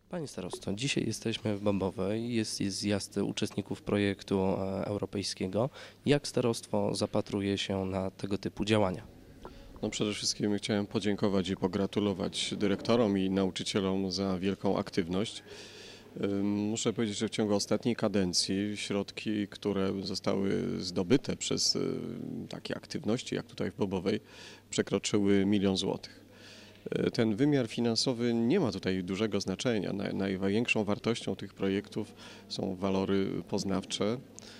Pani starosto, dzisiaj jesteśmy w Bambowej, jest zjazd uczestników projektu europejskiego. Jak starostwo zapatruje się na tego typu działania? No przede wszystkim chciałem podziękować i pogratulować dyrektorom i nauczycielom za wielką aktywność. Muszę powiedzieć, że w ciągu ostatniej kadencji środki, które zostały zdobyte przez takie aktywności jak tutaj w Bobowej, przekroczyły 1 000 000 złotych. Ten wymiar finansowy nie ma tutaj dużego znaczenia. Największą wartością tych projektów są walory poznawcze,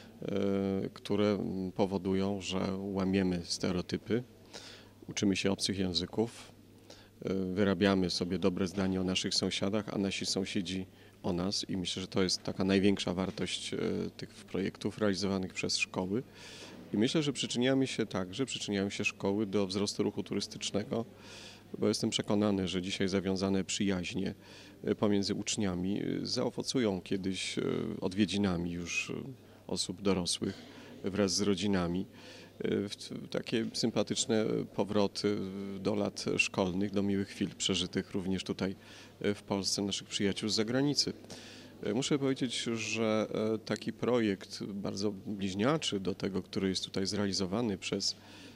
które powodują, że łamiemy stereotypy, uczymy się obcych języków, wyrabiamy sobie dobre zdanie o naszych sąsiadach, a nasi sąsiedzi o nas i myślę, że to jest taka największa wartość tych projektów realizowanych przez szkoły. I myślę, że przyczyniają się szkoły do wzrostu ruchu turystycznego, bo jestem przekonany, że dzisiaj zawiązane przyjaźnie pomiędzy uczniami zaowocują kiedyś odwiedzinami już osób dorosłych wraz z rodzinami, takie sympatyczne powroty do lat szkolnych, do miłych chwil przeżytych również tutaj w Polsce, naszych przyjaciół z zagranicy. Muszę powiedzieć, że taki projekt bardzo bliźniaczy do tego, który jest tutaj zrealizowany przez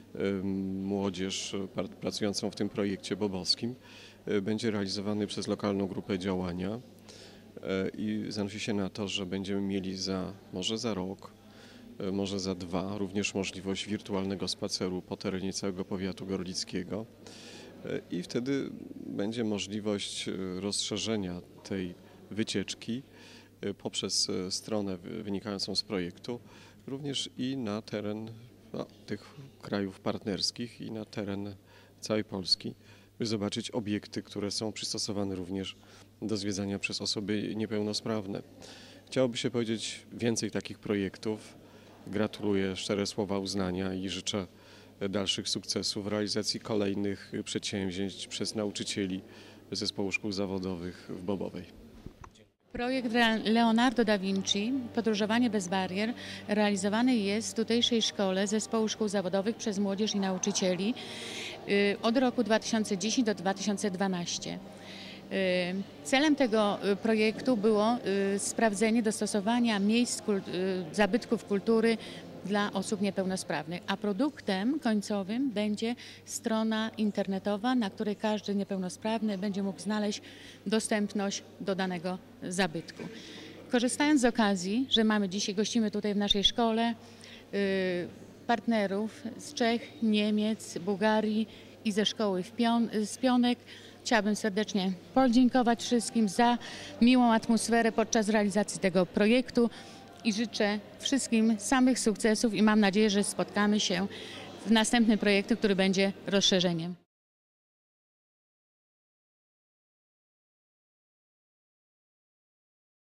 młodzież pracującą w tym projekcie bobowskim, będzie realizowany przez lokalną grupę działania i zanosi się na to, że będziemy mieli może za rok, może za 2 również możliwość wirtualnego spaceru po terenie całego powiatu gorlickiego i wtedy będzie możliwość rozszerzenia tej wycieczki poprzez stronę wynikającą z projektu również i na teren tych krajów partnerskich i na teren całej Polski, by zobaczyć obiekty, które są przystosowane również do zwiedzania przez osoby niepełnosprawne. Chciałoby się powiedzieć więcej takich projektów. Gratuluję, szczere słowa uznania i życzę dalszych sukcesów w realizacji kolejnych przedsięwzięć przez nauczycieli Zespołu Szkół Zawodowych w Bobowej. Projekt Leonardo da Vinci, Podróżowanie bez barier, realizowany jest w tutejszej szkole Zespołu Szkół Zawodowych przez młodzież i nauczycieli od roku 2010 do 2012. Celem tego projektu było sprawdzenie dostosowania miejsc zabytków kultury dla osób niepełnosprawnych, a produktem końcowym będzie strona internetowa, na której każdy niepełnosprawny będzie mógł znaleźć dostępność do danego zabytku. Korzystając z okazji, że gościmy tutaj w naszej szkole partnerów z Czech, Niemiec, Bułgarii i ze szkoły z Pionek, chciałabym serdecznie podziękować wszystkim za miłą atmosferę podczas realizacji tego projektu i życzę wszystkim samych sukcesów i mam nadzieję, że spotkamy się w następnym projekcie, który będzie rozszerzeniem.